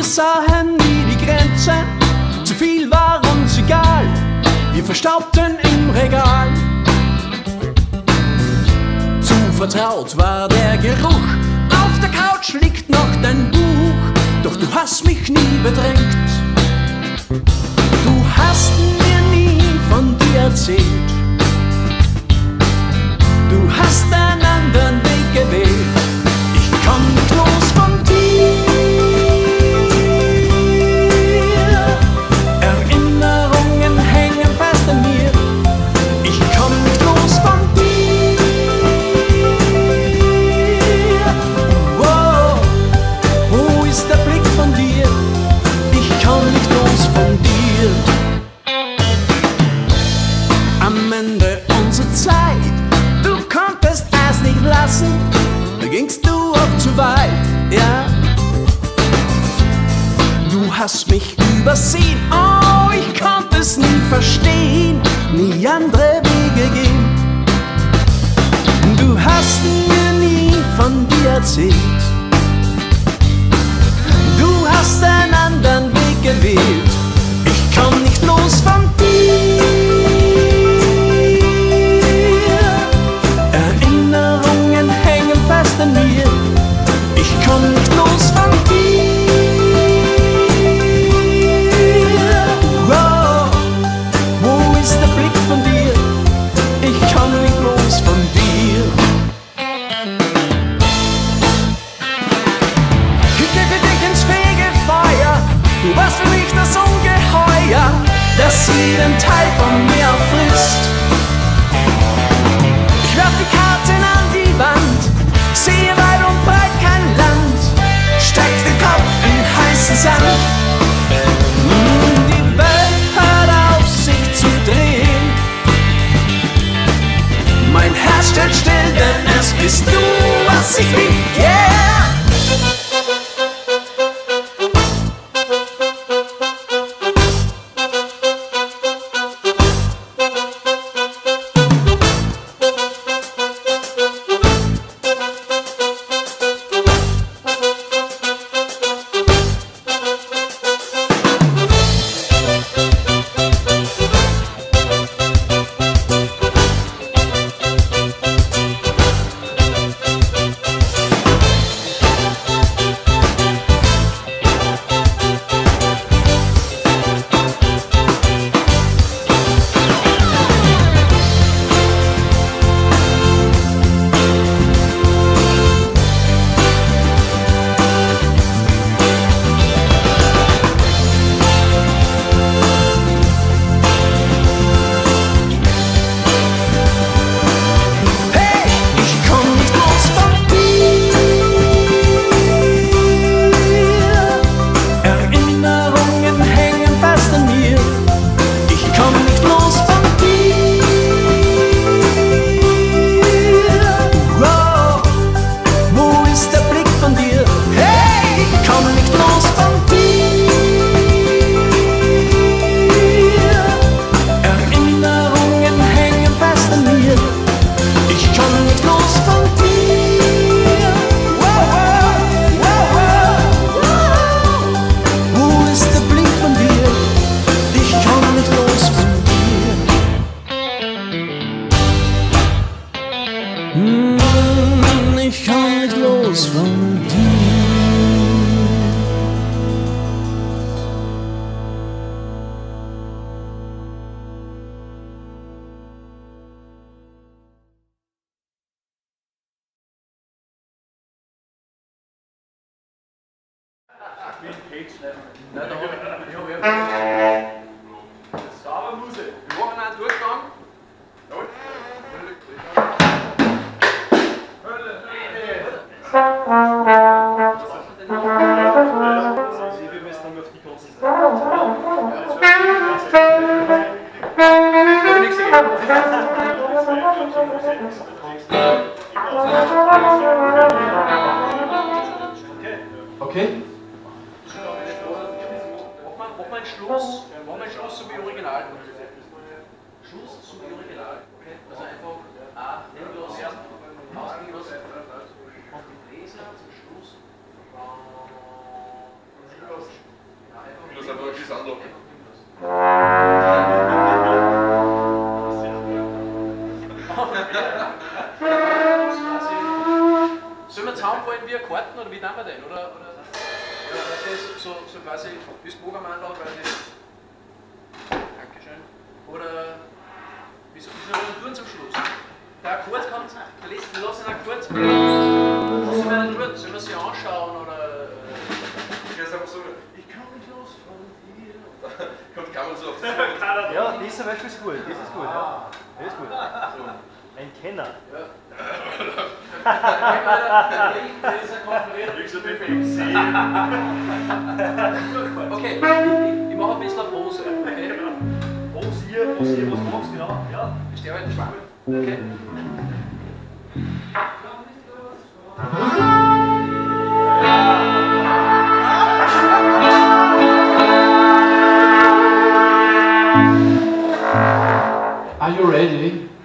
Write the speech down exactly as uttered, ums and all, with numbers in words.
sahen nie die Grenze, zu viel war uns egal, wir verstaubten im Regal. Zu vertraut war der Geruch, auf der Couch liegt noch dein Buch, doch du hast mich nie bedrängt. Du hast mir nie von dir erzählt, du hast einen anderen Weg gewählt. Ich komm nicht los von dir, Erinnerungen hängen fest an mir. Ich komm nicht los von dir, wow, wo ist der Blick von dir? Ich komm nicht los von dir. Am Ende unserer Zeit, du konntest es nicht lassen, da gingst du auch zu weit, ja. Du hast mich übersehen, oh, ich konnte es nie verstehen, nie andere Wege gehen. Du hast mir nie von dir erzählt, du hast einen anderen Weg gewählt. Ich komm nicht los von dir, Erinnerungen hängen fest an mir. Ich komm nicht los von dir, wow, wo ist der Blick von dir? Ich komm nicht los von dir. Ich gebe dich ins Fegefeuer, du warst für mich das Ungeheuer, das jeden Teil von mir frisst. Ich werf die Karten an die Wand, sehe weit und breit kein Land, steig den Kopf in heißen Sand. Die Welt hört auf sich zu drehen, mein Herz steht still, denn es bist du, was ich will, yeah! Ich komm nicht los von dir. Sauber Muse. Wir machen einen Durchgang. Wir müssen dann auf die Okay. Mach mal einen Schluss. Mach mal einen Schluss so wie Original. Schluss so wie Original. Okay. Also einfach A, wenn du das erst ausgehen was und die Bläser zum Schluss. Schluss. nichts anlocken. Sollen wir zusammenfallen wie Karten oder wie nehmen wir den? Oder, oder ja, das so, so quasi wie das Bogermandel quasi. Dankeschön. Oder wie so wie tun zum Schluss? Der Akkord kommt, der letzte, wir lassen einen Akkord. Was sollen wir denn tun? Sollen wir sie anschauen oder. Ich kann sagen, so, Ich kann nicht los von dir. kommt kann man so auf das Ja, das zum Beispiel ist gut. Das ist gut. Ja. Das ist gut. so. Ein Kenner. Ja. Okay, ich, ich mache ein bisschen Pose. Okay? Pose hier, Pose hier, was du machst, genau. Ja. Ich stehe halt schwach. Okay? Are you ready?